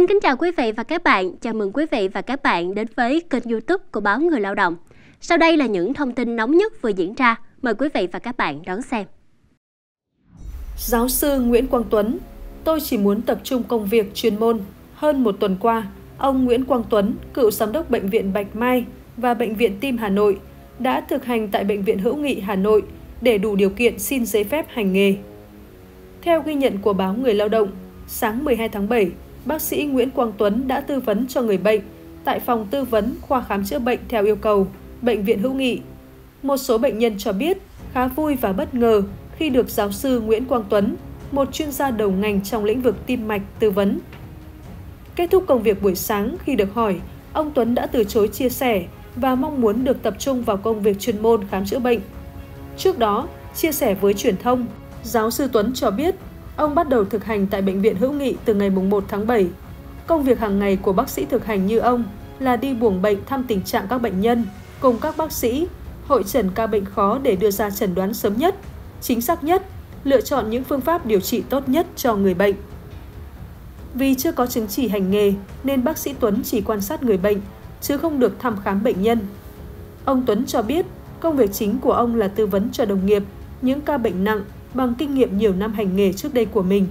Xin kính chào quý vị và các bạn. Chào mừng quý vị và các bạn đến với kênh YouTube của báo Người Lao động. Sau đây là những thông tin nóng nhất vừa diễn ra. Mời quý vị và các bạn đón xem. Giáo sư Nguyễn Quang Tuấn: tôi chỉ muốn tập trung công việc chuyên môn. Hơn một tuần qua, ông Nguyễn Quang Tuấn, cựu giám đốc Bệnh viện Bạch Mai và Bệnh viện Tim Hà Nội, đã thực hành tại Bệnh viện Hữu nghị Hà Nội để đủ điều kiện xin giấy phép hành nghề. Theo ghi nhận của báo Người Lao động, sáng 12 tháng 7, bác sĩ Nguyễn Quang Tuấn đã tư vấn cho người bệnh tại phòng tư vấn khoa khám chữa bệnh theo yêu cầu, Bệnh viện Hữu nghị. Một số bệnh nhân cho biết khá vui và bất ngờ khi được giáo sư Nguyễn Quang Tuấn, một chuyên gia đầu ngành trong lĩnh vực tim mạch, tư vấn. Kết thúc công việc buổi sáng, khi được hỏi, ông Tuấn đã từ chối chia sẻ và mong muốn được tập trung vào công việc chuyên môn khám chữa bệnh. Trước đó, chia sẻ với truyền thông, giáo sư Tuấn cho biết ông bắt đầu thực hành tại Bệnh viện Hữu nghị từ ngày 1 tháng 7. Công việc hàng ngày của bác sĩ thực hành như ông là đi buồng bệnh thăm tình trạng các bệnh nhân, cùng các bác sĩ, hội chẩn ca bệnh khó để đưa ra chẩn đoán sớm nhất, chính xác nhất, lựa chọn những phương pháp điều trị tốt nhất cho người bệnh. Vì chưa có chứng chỉ hành nghề nên bác sĩ Tuấn chỉ quan sát người bệnh, chứ không được thăm khám bệnh nhân. Ông Tuấn cho biết công việc chính của ông là tư vấn cho đồng nghiệp những ca bệnh nặng bằng kinh nghiệm nhiều năm hành nghề trước đây của mình.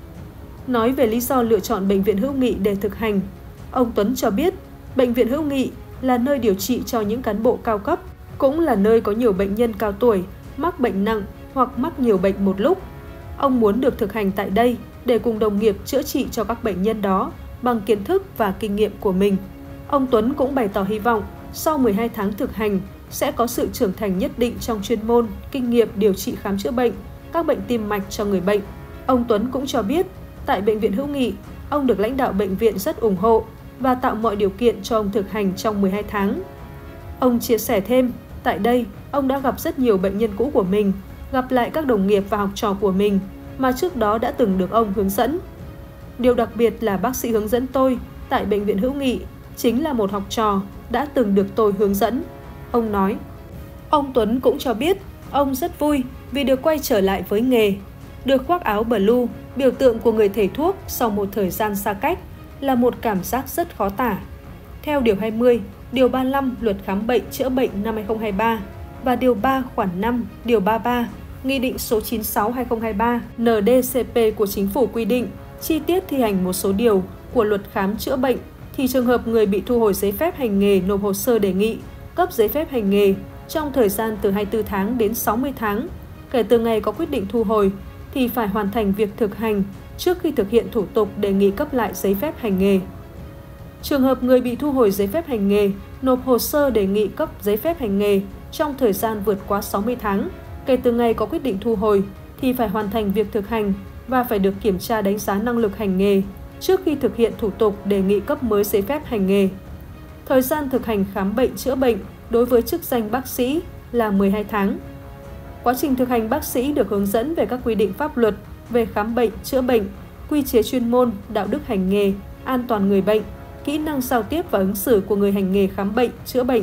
Nói về lý do lựa chọn Bệnh viện Hữu nghị để thực hành, ông Tuấn cho biết Bệnh viện Hữu nghị là nơi điều trị cho những cán bộ cao cấp, cũng là nơi có nhiều bệnh nhân cao tuổi, mắc bệnh nặng hoặc mắc nhiều bệnh một lúc. Ông muốn được thực hành tại đây để cùng đồng nghiệp chữa trị cho các bệnh nhân đó bằng kiến thức và kinh nghiệm của mình. Ông Tuấn cũng bày tỏ hy vọng sau 12 tháng thực hành sẽ có sự trưởng thành nhất định trong chuyên môn, kinh nghiệm điều trị khám chữa bệnh, các bệnh tim mạch cho người bệnh. Ông Tuấn cũng cho biết tại Bệnh viện Hữu nghị, ông được lãnh đạo bệnh viện rất ủng hộ và tạo mọi điều kiện cho ông thực hành trong 12 tháng. Ông chia sẻ thêm, tại đây, ông đã gặp rất nhiều bệnh nhân cũ của mình, gặp lại các đồng nghiệp và học trò của mình mà trước đó đã từng được ông hướng dẫn. Điều đặc biệt là bác sĩ hướng dẫn tôi tại Bệnh viện Hữu nghị chính là một học trò đã từng được tôi hướng dẫn. Ông nói. Ông Tuấn cũng cho biết ông rất vui vì được quay trở lại với nghề. Được khoác áo blue, biểu tượng của người thầy thuốc sau một thời gian xa cách là một cảm giác rất khó tả. Theo Điều 20, Điều 35 Luật Khám bệnh chữa bệnh năm 2023 và Điều 3 khoản 5, Điều 33, Nghị định số 96/2023 NDCP của Chính phủ quy định chi tiết thi hành một số điều của Luật Khám chữa bệnh thì trường hợp người bị thu hồi giấy phép hành nghề nộp hồ sơ đề nghị cấp giấy phép hành nghề trong thời gian từ 24 tháng đến 60 tháng kể từ ngày có quyết định thu hồi thì phải hoàn thành việc thực hành trước khi thực hiện thủ tục đề nghị cấp lại giấy phép hành nghề. Trường hợp người bị thu hồi giấy phép hành nghề nộp hồ sơ đề nghị cấp giấy phép hành nghề trong thời gian vượt quá 60 tháng kể từ ngày có quyết định thu hồi thì phải hoàn thành việc thực hành và phải được kiểm tra đánh giá năng lực hành nghề trước khi thực hiện thủ tục đề nghị cấp mới giấy phép hành nghề. Thời gian thực hành khám bệnh chữa bệnh đối với chức danh bác sĩ là 12 tháng. Quá trình thực hành bác sĩ được hướng dẫn về các quy định pháp luật về khám bệnh, chữa bệnh, quy chế chuyên môn, đạo đức hành nghề, an toàn người bệnh, kỹ năng giao tiếp và ứng xử của người hành nghề khám bệnh, chữa bệnh.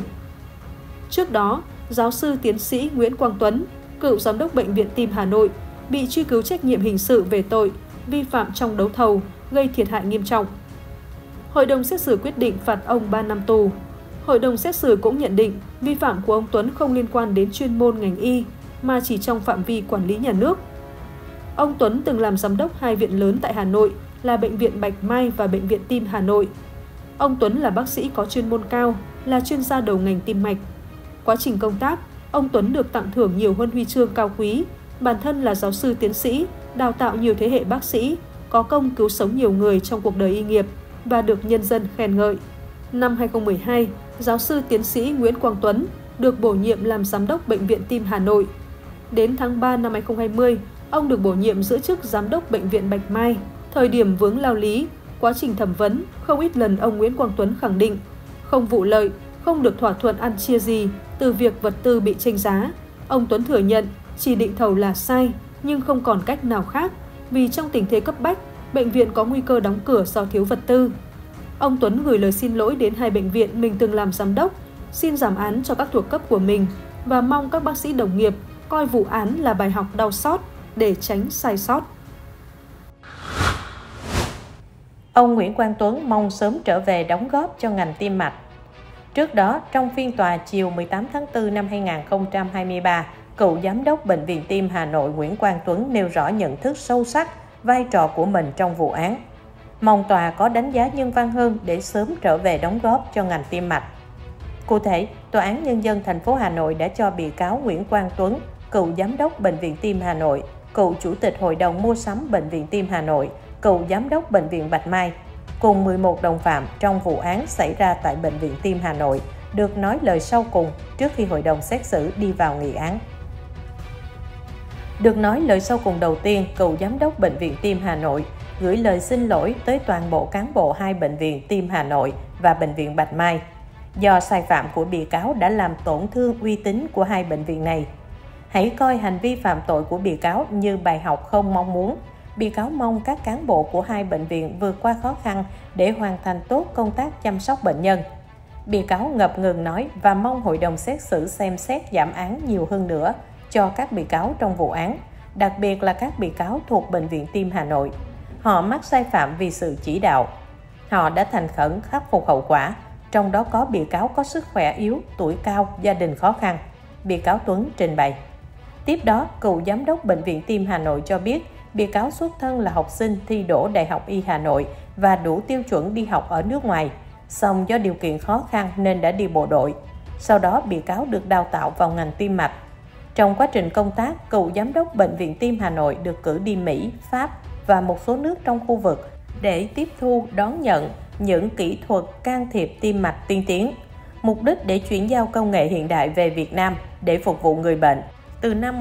Trước đó, giáo sư tiến sĩ Nguyễn Quang Tuấn, cựu giám đốc Bệnh viện Tim Hà Nội, bị truy cứu trách nhiệm hình sự về tội vi phạm trong đấu thầu, gây thiệt hại nghiêm trọng. Hội đồng xét xử quyết định phạt ông 3 năm tù. Hội đồng xét xử cũng nhận định vi phạm của ông Tuấn không liên quan đến chuyên môn ngành y, mà chỉ trong phạm vi quản lý nhà nước. Ông Tuấn từng làm giám đốc 2 viện lớn tại Hà Nội là Bệnh viện Bạch Mai và Bệnh viện Tim Hà Nội. Ông Tuấn là bác sĩ có chuyên môn cao, là chuyên gia đầu ngành tim mạch. Quá trình công tác, ông Tuấn được tặng thưởng nhiều huân huy chương cao quý, bản thân là giáo sư tiến sĩ, đào tạo nhiều thế hệ bác sĩ, có công cứu sống nhiều người trong cuộc đời y nghiệp và được nhân dân khen ngợi. Năm 2012, giáo sư tiến sĩ Nguyễn Quang Tuấn được bổ nhiệm làm giám đốc Bệnh viện Tim Hà Nội. Đến tháng 3 năm 2020, ông được bổ nhiệm giữ chức giám đốc Bệnh viện Bạch Mai. Thời điểm vướng lao lý, quá trình thẩm vấn, không ít lần ông Nguyễn Quang Tuấn khẳng định không vụ lợi, không được thỏa thuận ăn chia gì từ việc vật tư bị chênh giá. Ông Tuấn thừa nhận chỉ định thầu là sai nhưng không còn cách nào khác vì trong tình thế cấp bách, bệnh viện có nguy cơ đóng cửa do thiếu vật tư. Ông Tuấn gửi lời xin lỗi đến 2 bệnh viện mình từng làm giám đốc, xin giảm án cho các thuộc cấp của mình và mong các bác sĩ đồng nghiệp coi vụ án là bài học đau xót để tránh sai sót. Ông Nguyễn Quang Tuấn mong sớm trở về đóng góp cho ngành tim mạch. Trước đó, trong phiên tòa chiều 18 tháng 4 năm 2023, cựu Giám đốc Bệnh viện Tim Hà Nội Nguyễn Quang Tuấn nêu rõ nhận thức sâu sắc vai trò của mình trong vụ án. Mong tòa có đánh giá nhân văn hơn để sớm trở về đóng góp cho ngành tim mạch. Cụ thể, Tòa án Nhân dân thành phố Hà Nội đã cho bị cáo Nguyễn Quang Tuấn, cựu Giám đốc Bệnh viện Tim Hà Nội, cựu Chủ tịch Hội đồng Mua sắm Bệnh viện Tim Hà Nội, cựu Giám đốc Bệnh viện Bạch Mai, cùng 11 đồng phạm trong vụ án xảy ra tại Bệnh viện Tim Hà Nội, được nói lời sau cùng trước khi hội đồng xét xử đi vào nghị án. Được nói lời sau cùng đầu tiên, cựu Giám đốc Bệnh viện Tim Hà Nội gửi lời xin lỗi tới toàn bộ cán bộ hai Bệnh viện Tim Hà Nội và Bệnh viện Bạch Mai, do sai phạm của bị cáo đã làm tổn thương uy tín của hai bệnh viện này. Hãy coi hành vi phạm tội của bị cáo như bài học không mong muốn. Bị cáo mong các cán bộ của hai bệnh viện vượt qua khó khăn để hoàn thành tốt công tác chăm sóc bệnh nhân. Bị cáo ngập ngừng nói và mong hội đồng xét xử xem xét giảm án nhiều hơn nữa cho các bị cáo trong vụ án, đặc biệt là các bị cáo thuộc Bệnh viện Tim Hà Nội. Họ mắc sai phạm vì sự chỉ đạo. Họ đã thành khẩn khắc phục hậu quả, trong đó có bị cáo có sức khỏe yếu, tuổi cao, gia đình khó khăn. Bị cáo Tuấn trình bày. Tiếp đó, cựu Giám đốc Bệnh viện Tim Hà Nội cho biết, bị cáo xuất thân là học sinh thi đỗ Đại học Y Hà Nội và đủ tiêu chuẩn đi học ở nước ngoài. Song do điều kiện khó khăn nên đã đi bộ đội. Sau đó, bị cáo được đào tạo vào ngành tim mạch. Trong quá trình công tác, cựu Giám đốc Bệnh viện Tim Hà Nội được cử đi Mỹ, Pháp và một số nước trong khu vực để tiếp thu, đón nhận những kỹ thuật can thiệp tim mạch tiên tiến, mục đích để chuyển giao công nghệ hiện đại về Việt Nam để phục vụ người bệnh. Từ năm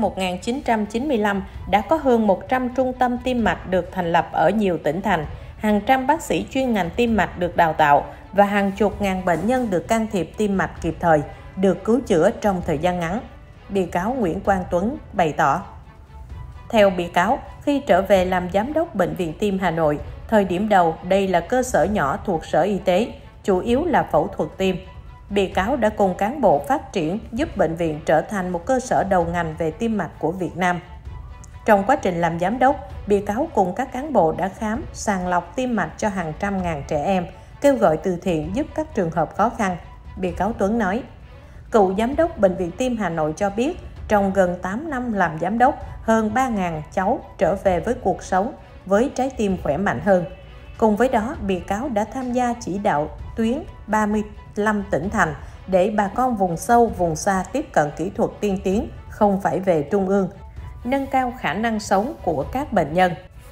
1995, đã có hơn 100 trung tâm tim mạch được thành lập ở nhiều tỉnh thành, hàng trăm bác sĩ chuyên ngành tim mạch được đào tạo và hàng chục ngàn bệnh nhân được can thiệp tim mạch kịp thời, được cứu chữa trong thời gian ngắn. Bị cáo Nguyễn Quang Tuấn bày tỏ. Theo bị cáo, khi trở về làm Giám đốc Bệnh viện Tim Hà Nội, thời điểm đầu đây là cơ sở nhỏ thuộc Sở Y tế, chủ yếu là phẫu thuật tim. Bị cáo đã cùng cán bộ phát triển giúp bệnh viện trở thành một cơ sở đầu ngành về tim mạch của Việt Nam. Trong quá trình làm giám đốc, bị cáo cùng các cán bộ đã khám, sàng lọc tim mạch cho hàng trăm ngàn trẻ em, kêu gọi từ thiện giúp các trường hợp khó khăn. Bị cáo Tuấn nói, cựu Giám đốc Bệnh viện Tim Hà Nội cho biết, trong gần 8 năm làm giám đốc, hơn 3.000 cháu trở về với cuộc sống với trái tim khỏe mạnh hơn. Cùng với đó, bị cáo đã tham gia chỉ đạo tuyến 35 tỉnh thành để bà con vùng sâu, vùng xa tiếp cận kỹ thuật tiên tiến, không phải về trung ương, nâng cao khả năng sống của các bệnh nhân.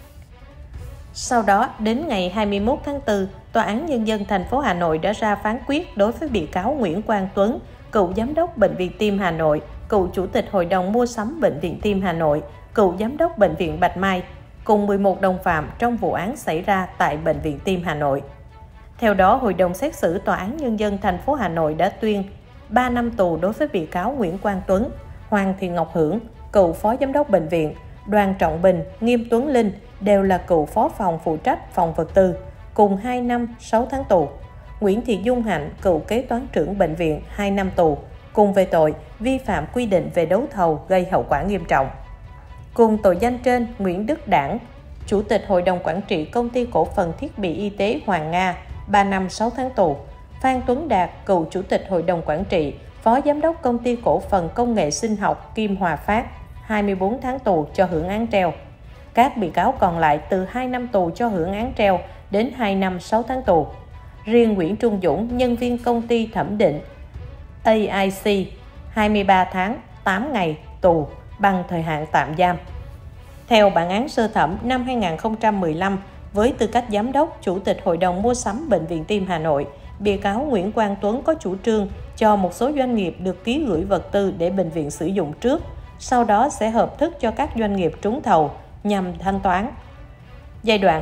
Sau đó, đến ngày 21 tháng 4, Tòa án Nhân dân thành phố Hà Nội đã ra phán quyết đối với bị cáo Nguyễn Quang Tuấn, cựu Giám đốc Bệnh viện Tim Hà Nội, cựu Chủ tịch Hội đồng Mua sắm Bệnh viện Tim Hà Nội, cựu Giám đốc Bệnh viện Bạch Mai, cùng 11 đồng phạm trong vụ án xảy ra tại Bệnh viện Tim Hà Nội. Theo đó, Hội đồng xét xử Tòa án Nhân dân thành phố Hà Nội đã tuyên 3 năm tù đối với bị cáo Nguyễn Quang Tuấn, Hoàng Thị Ngọc Hưởng, cựu Phó Giám đốc Bệnh viện, Đoàn Trọng Bình, Nghiêm Tuấn Linh đều là cựu phó phòng phụ trách phòng vật tư, cùng 2 năm 6 tháng tù. Nguyễn Thị Dung Hạnh, cựu kế toán trưởng bệnh viện, 2 năm tù, cùng về tội vi phạm quy định về đấu thầu gây hậu quả nghiêm trọng. Cùng tội danh trên, Nguyễn Đức Đảng, Chủ tịch Hội đồng Quản trị Công ty Cổ phần Thiết bị Y tế Hoàng Nga, 3 năm 6 tháng tù. Phan Tuấn Đạt, cựu Chủ tịch Hội đồng Quản trị, Phó Giám đốc Công ty Cổ phần Công nghệ Sinh học Kim Hòa Phát, 24 tháng tù cho hưởng án treo. Các bị cáo còn lại từ 2 năm tù cho hưởng án treo đến 2 năm 6 tháng tù. Riêng Nguyễn Trung Dũng, nhân viên công ty thẩm định AIC, 23 tháng 8 ngày tù bằng thời hạn tạm giam. Theo bản án sơ thẩm năm 2015, với tư cách Giám đốc, Chủ tịch Hội đồng Mua sắm Bệnh viện Tim Hà Nội, bị cáo Nguyễn Quang Tuấn có chủ trương cho một số doanh nghiệp được ký gửi vật tư để bệnh viện sử dụng trước, sau đó sẽ hợp thức cho các doanh nghiệp trúng thầu nhằm thanh toán. Giai đoạn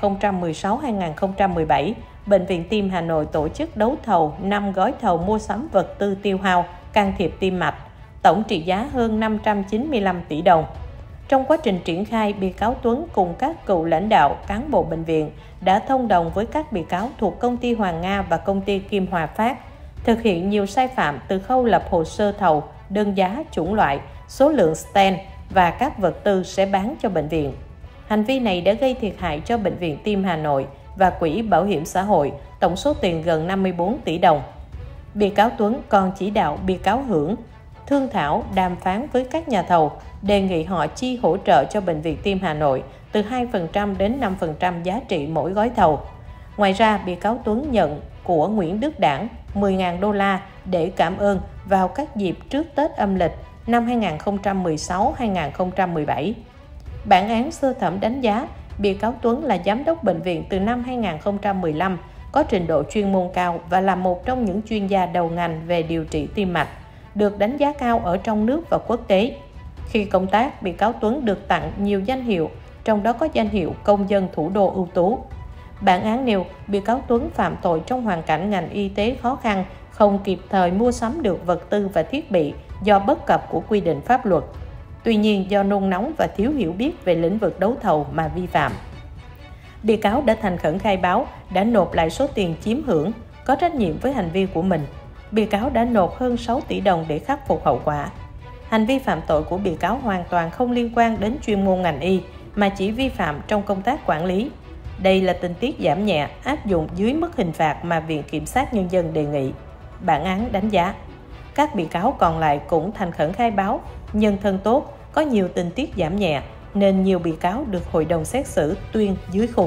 2016-2017, Bệnh viện Tim Hà Nội tổ chức đấu thầu 5 gói thầu mua sắm vật tư tiêu hao, can thiệp tim mạch, tổng trị giá hơn 595 tỷ đồng. Trong quá trình triển khai, bị cáo Tuấn cùng các cựu lãnh đạo, cán bộ bệnh viện đã thông đồng với các bị cáo thuộc công ty Hoàng Nga và công ty Kim Hòa Phát, thực hiện nhiều sai phạm từ khâu lập hồ sơ thầu, đơn giá, chủng loại, số lượng stent và các vật tư sẽ bán cho bệnh viện. Hành vi này đã gây thiệt hại cho Bệnh viện Tim Hà Nội và Quỹ Bảo hiểm xã hội, tổng số tiền gần 54 tỷ đồng. Bị cáo Tuấn còn chỉ đạo bị cáo Hưởng thương thảo đàm phán với các nhà thầu, đề nghị họ chi hỗ trợ cho Bệnh viện Tim Hà Nội từ 2% đến 5% giá trị mỗi gói thầu. Ngoài ra, bị cáo Tuấn nhận của Nguyễn Đức Đảng 10.000 đô la để cảm ơn vào các dịp trước Tết âm lịch năm 2016-2017. Bản án sơ thẩm đánh giá bị cáo Tuấn là giám đốc bệnh viện từ năm 2015, có trình độ chuyên môn cao và là một trong những chuyên gia đầu ngành về điều trị tim mạch, được đánh giá cao ở trong nước và quốc tế. Khi công tác, bị cáo Tuấn được tặng nhiều danh hiệu, trong đó có danh hiệu Công dân thủ đô ưu tú. Bản án nêu bị cáo Tuấn phạm tội trong hoàn cảnh ngành y tế khó khăn, không kịp thời mua sắm được vật tư và thiết bị do bất cập của quy định pháp luật. Tuy nhiên, do nôn nóng và thiếu hiểu biết về lĩnh vực đấu thầu mà vi phạm. Bị cáo đã thành khẩn khai báo, đã nộp lại số tiền chiếm hưởng, có trách nhiệm với hành vi của mình. Bị cáo đã nộp hơn 6 tỷ đồng để khắc phục hậu quả. Hành vi phạm tội của bị cáo hoàn toàn không liên quan đến chuyên môn ngành y, mà chỉ vi phạm trong công tác quản lý. Đây là tình tiết giảm nhẹ, áp dụng dưới mức hình phạt mà Viện Kiểm sát Nhân dân đề nghị. Bản án đánh giá các bị cáo còn lại cũng thành khẩn khai báo, nhân thân tốt, có nhiều tình tiết giảm nhẹ, nên nhiều bị cáo được hội đồng xét xử tuyên dưới khung.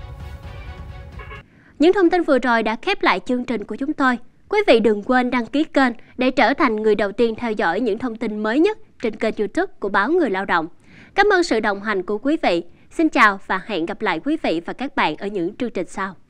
Những thông tin vừa rồi đã khép lại chương trình của chúng tôi. Quý vị đừng quên đăng ký kênh để trở thành người đầu tiên theo dõi những thông tin mới nhất trên kênh YouTube của Báo Người Lao động. Cảm ơn sự đồng hành của quý vị. Xin chào và hẹn gặp lại quý vị và các bạn ở những chương trình sau.